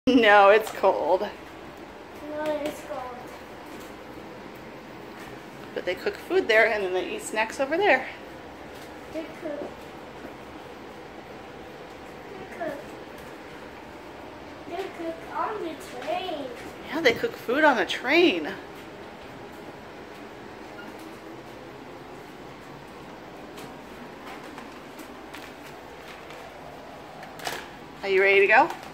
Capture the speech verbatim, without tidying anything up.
No, it's cold. No, it's cold. But they cook food there and then they eat snacks over there. They cook. They cook. They cook on the train. Yeah, they cook food on a train. Are you ready to go?